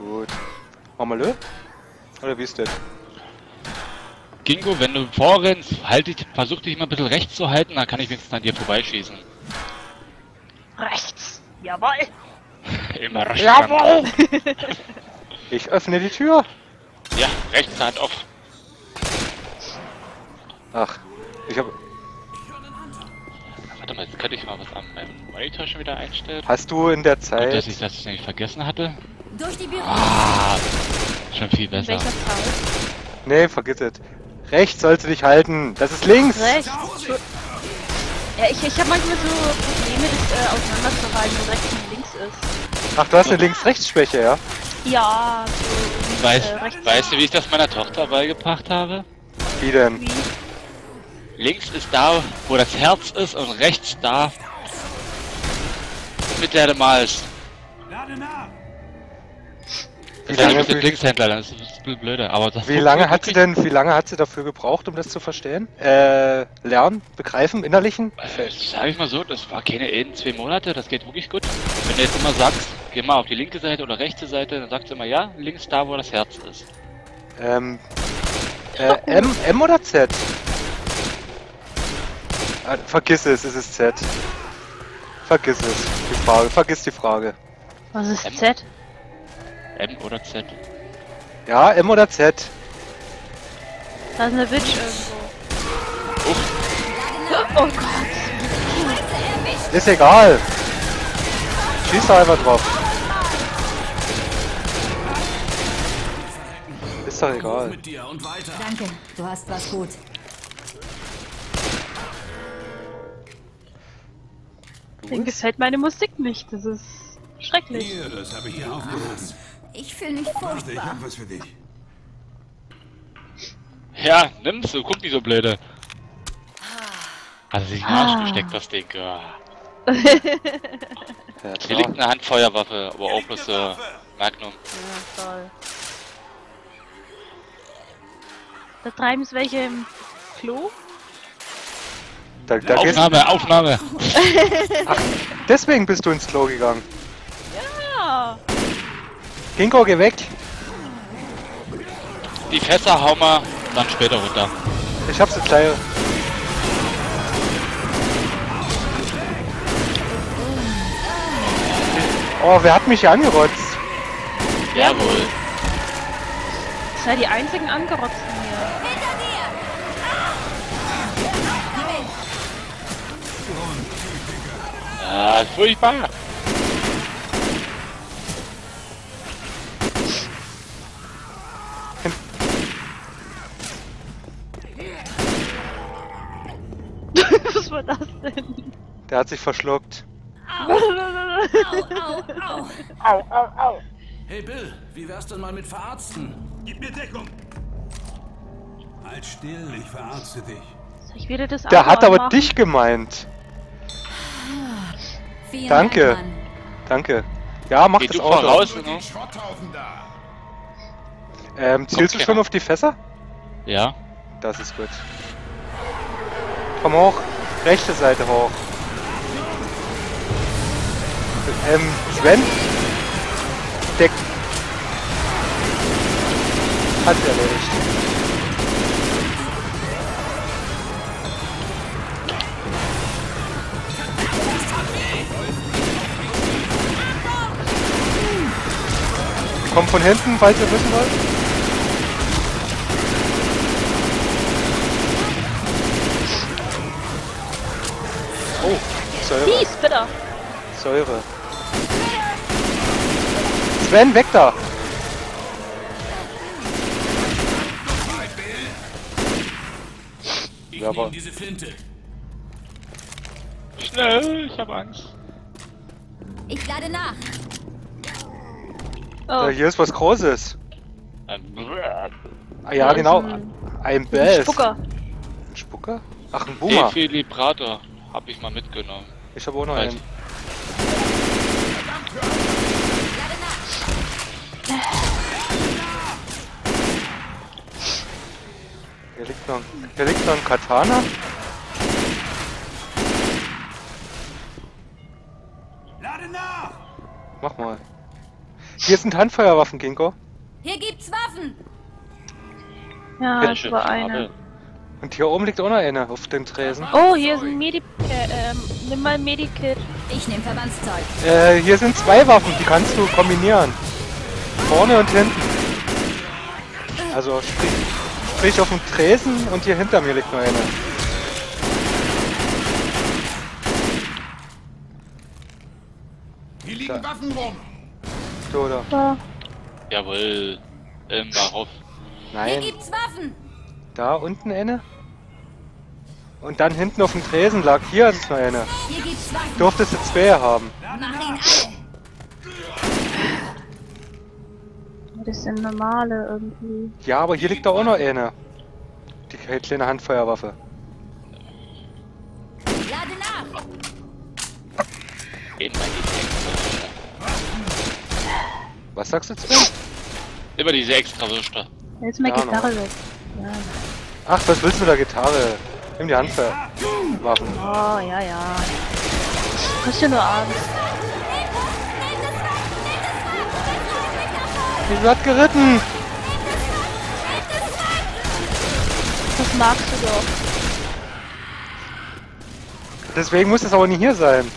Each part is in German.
Gut. Machen wir Lö? Oder wie ist das? Gingo, wenn du vorrennst, versuch dich mal ein bisschen rechts zu halten, dann kann ich wenigstens an dir vorbeischießen. Rechts. Jawohl. Immer rechts. Jawohl! Ich öffne die Tür. Ja, rechts Hand auf. Ach, ich hab... Warte mal, jetzt könnte ich mal was am Monitor schon wieder einstellen. Hast du in der Gut, Zeit... dass ich das nicht vergessen hatte. Durch die Büro. Ah, schon viel In besser. welcher Zahl? Nee, vergiss es. Rechts sollst du dich halten. Das ist links. Rechts. Ja, ich habe manchmal so Probleme, das auseinanderzuhalten, wo rechts und links ist. Ach, du hast eine Links-Rechts-Schwäche, ja? Ja, so rechts. Weißt du, wie ich das meiner Tochter beigebracht habe? Wie denn? Wie? Links ist da, wo das Herz ist, und rechts da, mit der du malst. Wie Das ist ein lange, bisschen Linkshändler, dann ist es ein bisschen blöder. Aber das wie lange hat sie dafür gebraucht, um das zu verstehen? Lernen, begreifen, innerlichen? Sag ich mal so, das war keine 2 Monate, das geht wirklich gut. Wenn du jetzt immer sagst, geh mal auf die linke Seite oder rechte Seite, dann sagst du immer, ja, links da, wo das Herz ist. M oder Z? Ah, vergiss es ist Z. Vergiss es. Vergiss die Frage. Was ist M? Z? M oder Z? Ja, M oder Z? Da ist eine Witch irgendwo. Uff, Oh Gott. Ist egal. Schieß doch einfach drauf. Ist doch egal. Mit dir und weiter. Danke, du hast was gut. Denen gefällt meine Musik nicht. Das ist schrecklich. Hier, das habe ich hier aufgehoben. Ich fühle mich Warte, ich furchtbar. hab was für dich. ja, nimm's, du guck nicht so blöde. Also sich in den Arsch gesteckt, das Ding. Ja. Ja, Hier liegt klar. eine Handfeuerwaffe, aber auch bloß Magnum. Ja, toll. Da treiben es welche im Klo? Da gehst, Aufnahme! deswegen bist du ins Klo gegangen. Ja. Ginko, geh weg. Die Fässer hauen wir dann später runter. Ich hab's jetzt gleich. Oh, wer hat mich hier angerotzt? Jawohl. Seid die einzigen Angerotzten hier. Ah, furchtbar! Was war das denn? Der hat sich verschluckt. Au. Hey Bill, wie wär's denn mal mit Verarzten? Gib mir Deckung! Halt still, ich verarzte dich. Soll ich wieder das Der Auto hat aber anmachen? dich gemeint. Vielen Danke. Dank, Mann. Danke. Ja, mach Geh das du Auto. voraus, ne? Schrotthaufen da! Zielst du Kommt schon her. auf die Fässer? Ja. Das ist gut. Komm hoch. Rechte Seite hoch. Sven? Deck. Hat erledigt. Kommt von hinten, falls ihr wissen wollt. Oh, Säure. Peace, bitte. Säure. Sven, weg da! Ich Ja, aber- nehm diese Flinte. Schnell, ich hab Angst. Ich lade nach. Oh, Hier ist was Großes. Ah ja, Da ist genau. ein- Ein Bass. Spucker. Ein Spucker? Ach, ein Boomer. Defibrillator hab ich mal mitgenommen. Ich habe auch noch Halt. einen. Hier liegt noch ein Katana. Lade nach! Mach mal. Hier sind Handfeuerwaffen, Ginko. Hier gibt's Waffen. Ja, Sehr das schön, war schade. eine. Und hier oben liegt auch noch eine auf dem Tresen. Oh, hier ist ein nimm mal ein Medikit. Ich nehme Verbandszeug. Hier sind 2 Waffen, die kannst du kombinieren. Vorne und hinten. Also sprich auf dem Tresen und hier hinter mir liegt noch eine. Hier liegen Waffen rum. So, oder? Ja. Jawohl. Warum? Hier Nein, gibt's Waffen. da unten eine. Und dann hinten auf dem Tresen lag. Hier ist noch eine. Hier gibt's Waffen. Durftest du 2 haben. Mach ihn alle. Das sind normale irgendwie. Ja, aber hier liegt da auch noch eine. Die kleine Handfeuerwaffe. Lade nach. Immer diese extra. Was sagst du, Sven? Immer diese extra Würste. Jetzt mal Ja, Gitarre weg. Ja. Ach, was willst du mit der Gitarre? Nimm die Handfeuerwaffen. Oh, ja, ja. Kriegst du nur Angst. Die hat geritten! Das magst du doch. Deswegen muss es aber nie hier sein.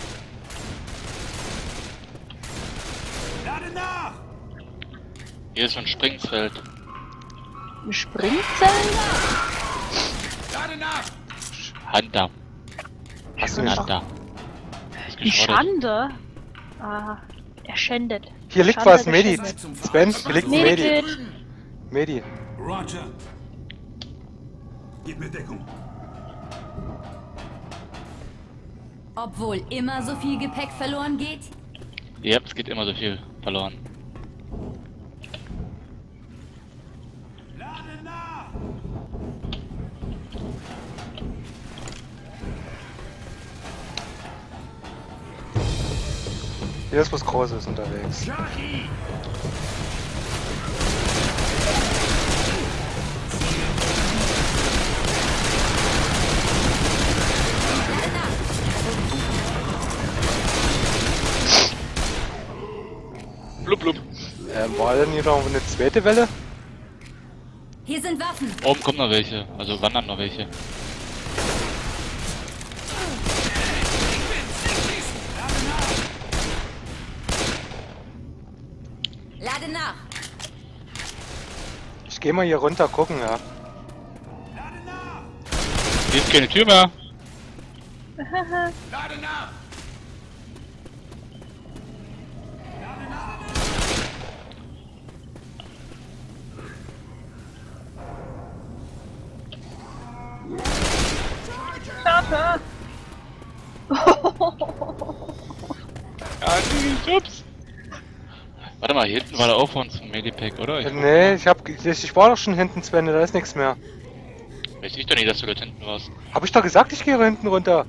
Lade nach. Hier ist so ein Springfeld. Ein Springzelt? Lade nach. Hunter. Hast du nicht? Hunter. Ist Eine geschrottet. Schande. Ah, er schändet. Hier liegt Schande, was, der Medi. schändet. Sven, hier liegt ein Medi. Medikit. Medi. Roger. Gib mir Deckung. Obwohl immer so viel Gepäck verloren geht. Ja, es geht immer so viel verloren. Lade nach. Hier ist was Großes unterwegs. Jackie. Blub, blub. War denn hier noch eine zweite Welle? Hier sind Waffen. Oben kommen noch welche. Also wandern noch welche. Lade nach. Ich geh mal hier runter gucken, ja. Hier ist keine Tür mehr. Lade nach. Starter. Ja, ups. Warte mal, hier hinten war der auch von zum Medipack, oder? Nee, ich war doch schon hinten, Sven, da ist nichts mehr. Weiß ich doch nicht, dass du dort hinten warst. Hab ich doch gesagt, ich gehe hinten runter.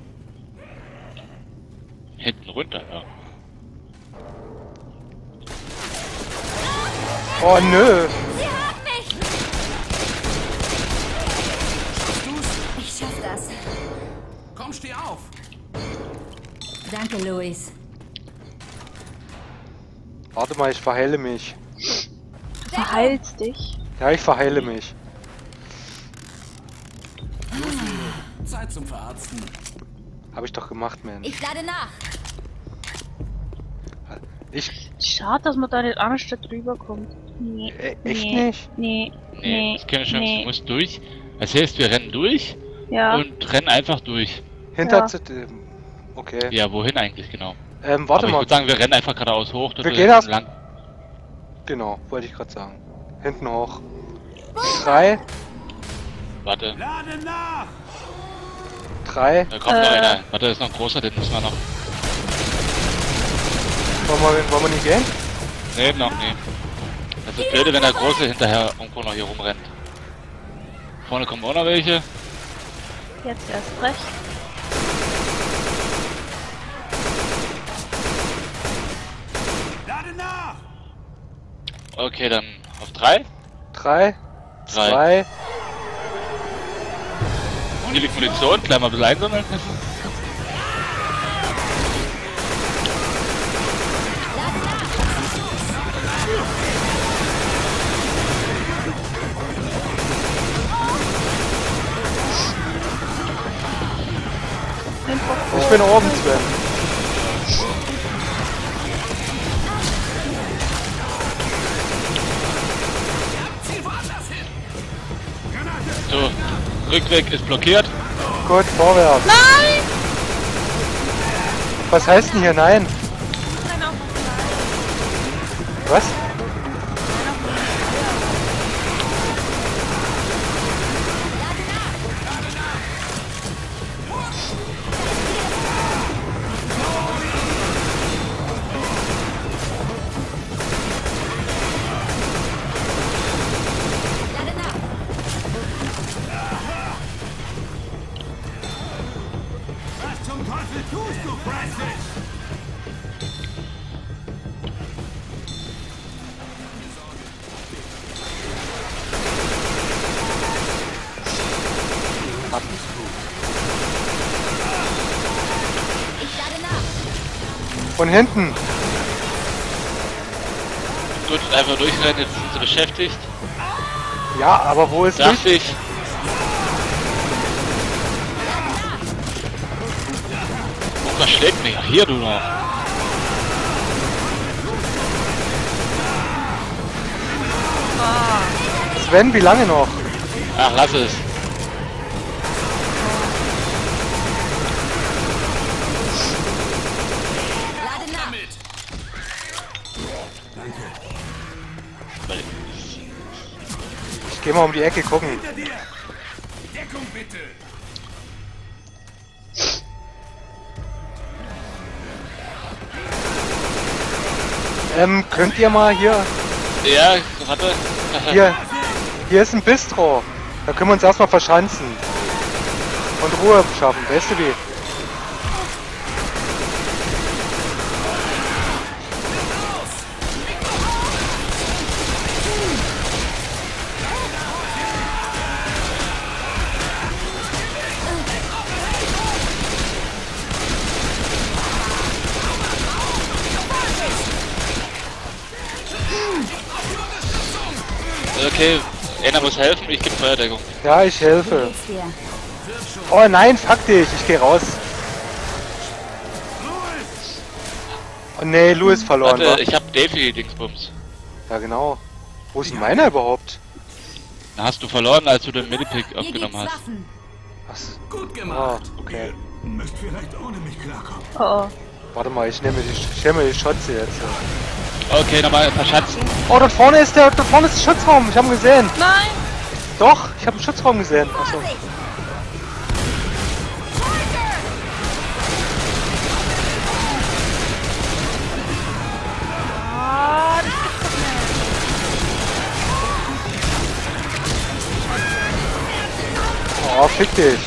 Hinten runter, ja. Oh nö. Sie hat mich. Ich schaff das. Komm, steh auf. Danke, Louis. Warte mal, ich verheile mich. Verheilst dich. Ja, ich verheile mich. Zeit zum Verarzten. Hab ich doch gemacht, Mensch. Ich lade nach. Ich. Schade, dass man da nicht anstatt drüber kommt. Nee. Echt nee, nicht? Nee. Nee, ist keine Chance, nee. du musst durch. Das heißt, wir rennen durch Ja. und rennen einfach durch. Hinter Ja. Okay. Ja, wohin eigentlich genau? Warte Aber ich mal. würde sagen, wir rennen einfach geradeaus hoch. dort Wir gehen erst- lang. Genau, wollte ich gerade sagen. Hinten hoch. 3, Warte, Lade nach. 3. da kommt noch einer. Warte, da ist noch ein großer, den müssen wir noch. Wollen wir nicht gehen? Nee, noch nee. Das ist blöde, wenn der Große hinterher irgendwo noch hier rumrennt. Vorne kommen auch noch welche. Jetzt erst recht. Lade nach. Okay, dann auf 3. 3, 3. 2. Hier liegt Munition, gleich mal ein bisschen einsammeln. Ich bin oben, Sven. So, Rückweg ist blockiert. Gut, vorwärts. Nein! Was heißt denn hier nein? Keiner auf dem Was? Was zum Teufel tust du, Francis? Von hinten. Gut, einfach durchrennen, jetzt sind sie beschäftigt. Ja, aber wo ist Dachte Licht? ich. Was schlägt mich? Ach, hier du noch. Sven, wie lange noch? Ach, lass es. Ich geh mal um die Ecke gucken. Hinter dir! Deckung bitte! Könnt ihr mal hier... Ja, warte. Hier ist ein Bistro. Da können wir uns erstmal verschanzen. Und Ruhe schaffen. Weißt du wie? Okay, einer muss helfen, ich gebe Feuerdeckung. Ja, ich helfe. Geht's dir? Oh nein, fuck dich. Ich geh raus. Oh nee, Louis verloren. Warte, Wa? ich hab Delphi-Dingsbums. Ja genau. Wo ist denn meiner überhaupt? Da hast du verloren, als du den Medipick Hier aufgenommen gibt's hast. Waffen. Was? Gut Ah, gemacht! okay. Ihr müsst vielleicht ohne mich klarkommen. Oh, oh. Warte mal, ich nehme die Schotze jetzt. Okay, nochmal verschanzen. Oh, dort vorne ist der Schutzraum. Ich habe ihn gesehen. Nein! Doch, ich habe einen Schutzraum gesehen. Achso. Ah, das gibt's doch nicht. Oh, fick dich.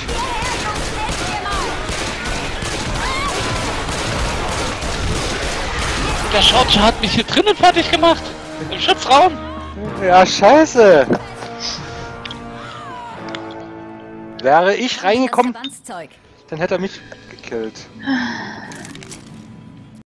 Der Shortshot hat mich hier drinnen fertig gemacht. Im Schutzraum. Ja, scheiße. Wäre ich reingekommen, Das Verbandszeug. dann hätte er mich gekillt.